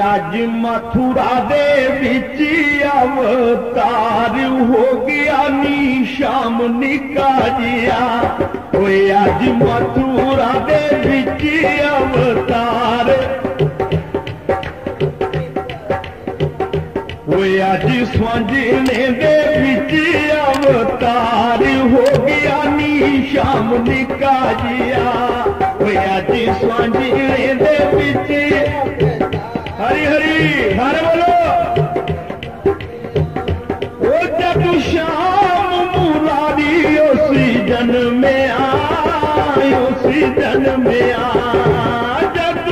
आज मथुरा दे विच अवतार हो गया नी श्याम निका जिया। ओए आज मथुरा दे विच अवतार, ओए आज स्वांजने दे विच अवतार हो गया नी श्याम निका जिया। ओए आज स्वांजने दे विच हरी हरी हर बोलो। ओ जब श्याम मुरारी उसी जन्म में आए, उसी जन्म में आ जब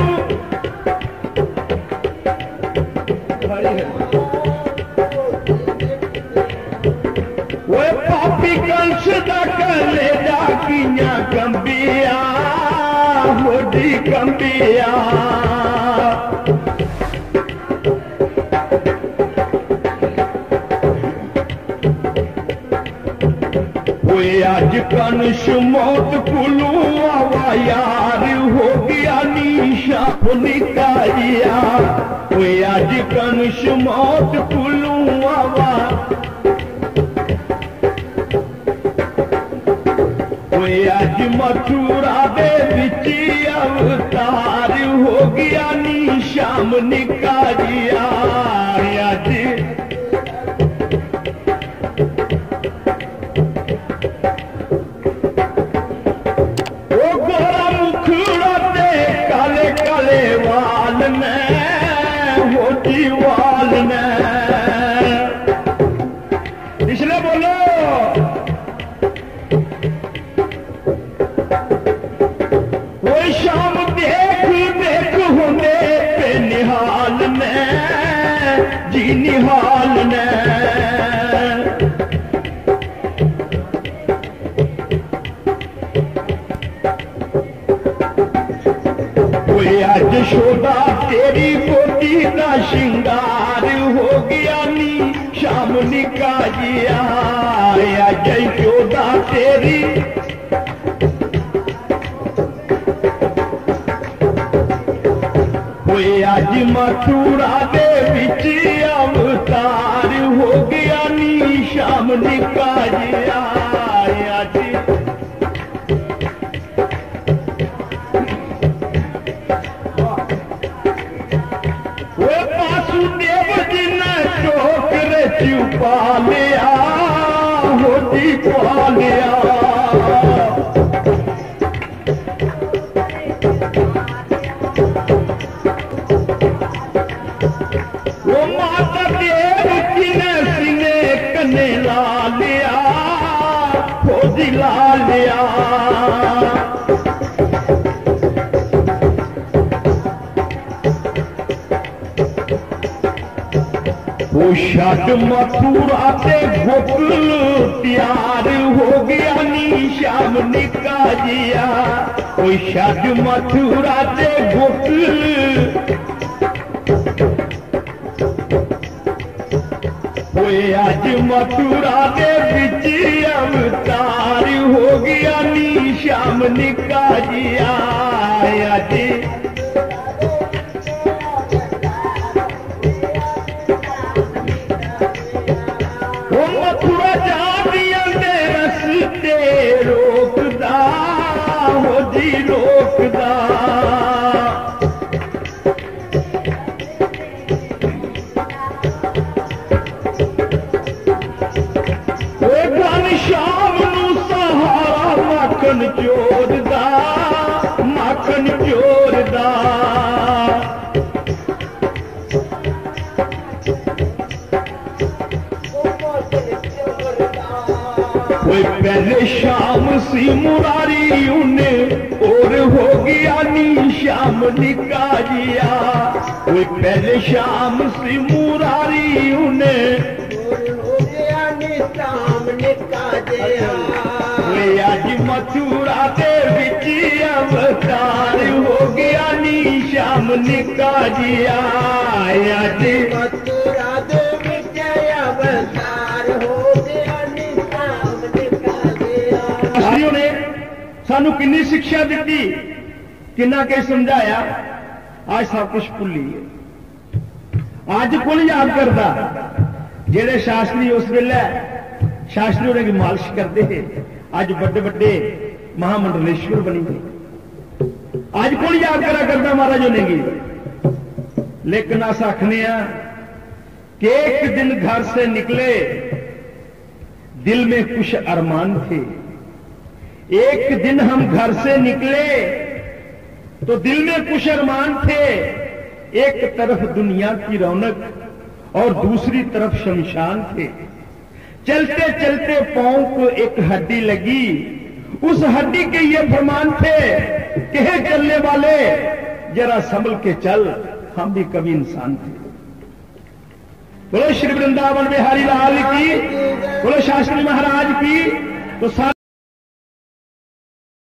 हरी हरी। वो पापी कंस दा कले जा किया कंबिया, मोदी कंबिया। आज कंस मौत कुलू आवा यार हो गया नी श्याम निका जिया। आज कंस मौत कुलू आवा, आज मथुरा दे विच अवतार हो गया नी श्याम निका जिया। आज वाल ने इसलिए बोलो। वो शाम देख देख होने पे निहाल ने जी निहाल ने। आज शोभा तेरी गोदी का श्रृंगार हो गया नी श्याम निका जिया। आज शोभा तेरी आज मथुरा दे विच अवतार हो गया नी श्याम निका जिया। आज पा लिया हो जी पा लिया। वो माता देव की ने सीने कने ला लिया हो जी ला लिया। वो शट मथुरा से गोकुल प्यार हो गया नी श्याम निका जिया। वो शट मथुरा से गोकुल, वो आज मथुरा दे विच अवतार हो गया नी श्याम निका जिया। आज मथुरा जातियां दे रस्ते रोकदा हो जी रोकदा। श्याम नू सहारा माखन चोर दा, माखन चोर दा। पहले श्याम सी मुरारी उन्हें और हो गया नी श्याम निका जिया। पहले श्याम सी मुरारी उन्हें आज मथुरा दे विच अवतार हो गया नी श्याम निका जिया। आज मथुरा दे विच अवतार हो गया नी श्याम निका जिया। ने सानू किन्नी शिक्षा दी, किन्ना के समझाया, आज सब कुछ भुली है। अज कोई याद करता जेड़े शास्त्री उस वेले शास्त्री उन्हें मालिश करते थे, अज बड़े बड़े महामंडलेश्वर बनी गए। अज कोई याद करा करता महाराज उन्हें। लेकिन अस आखने कि एक दिन घर से निकले, दिल में कुछ अरमान थे। एक दिन हम घर से निकले तो दिल में कुछ अरमान थे। एक तरफ दुनिया की रौनक और दूसरी तरफ शमशान थे। चलते चलते पांव को एक हड्डी लगी, उस हड्डी के ये फरमान थे कि हे चलने वाले जरा संभल के चल, हम भी कभी इंसान थे। बोलो श्री वृंदावन बिहारी लाल की, बोलो शास्त्री महाराज की। तो